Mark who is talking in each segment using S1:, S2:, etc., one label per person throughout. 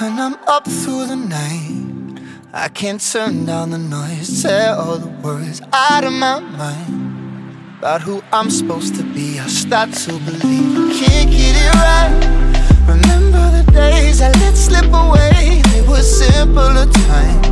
S1: When I'm up through the night, I can't turn down the noise, tear all the words out of my mind about who I'm supposed to be. I start to believe I can't get it right. Remember the days I let slip away, they were simpler times.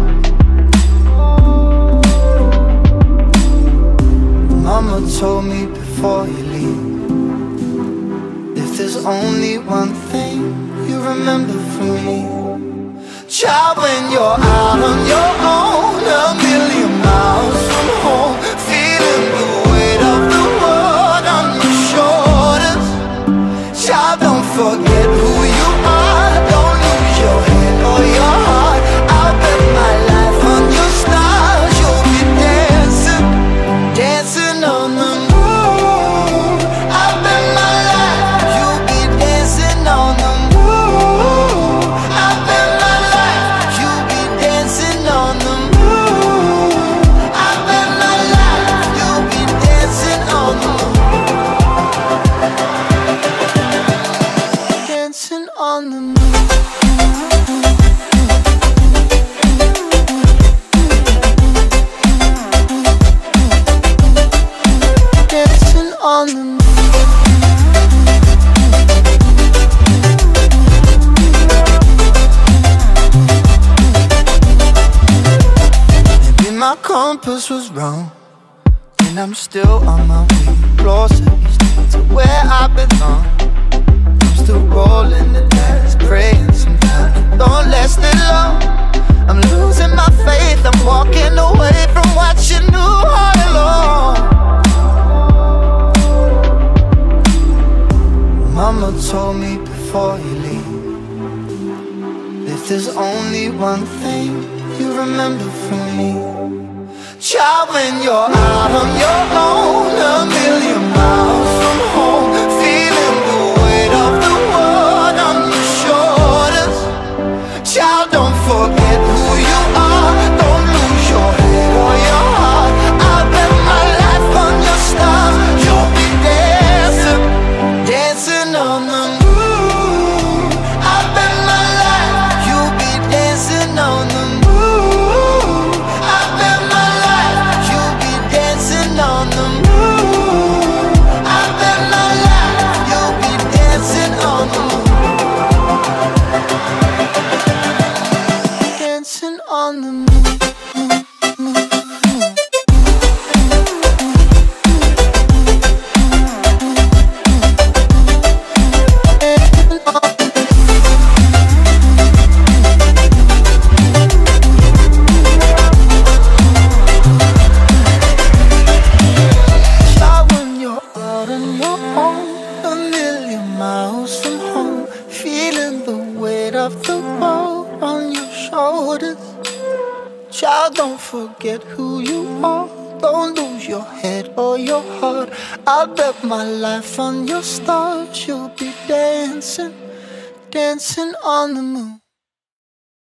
S1: Mama told me before you leave, if there's only one thing you remember from me, child, when you're out on your own, a million miles from home, feeling the weight of the world on your shoulders, child, don't forget who you are, don't lose your head or your heart. I'll bet my life on your stars, you'll be dancing, dancing on the moon. I'll bet my life you'll be dancing on the moon. I'll bet my life you'll be dancing on the moon. I'll bet my life you'll be dancing on the moon. Dancing on the moon. Dancing on the moon. Maybe my compass was wrong, and I'm still on my way closer to where I belong. I'm still rolling the dice, praying sometimes don't last it long. I'm losing my faith, I'm walking away from what you knew all along. Mama told me before you leave, if there's only one thing you remember from me, child, when you're out on your own, a million miles from home, feeling the weight of the world on your shoulders, child, don't forget who you are, don't lose your head or your heart. I'll bet my life on your stars, you'll be dancing, dancing on the moon. I'll bet my life you'll be dancing on the moon. I'll bet my life you'll be dancing on the moon. I'll bet my life you'll be dancing on the moon. Dancing on the moon. Child, when you're out on your own, a million miles from home, feeling the weight of the world on your shoulders, child, don't forget who you are, don't lose your head or your heart. I'll bet my life on your stars, you'll be dancing, dancing on the moon.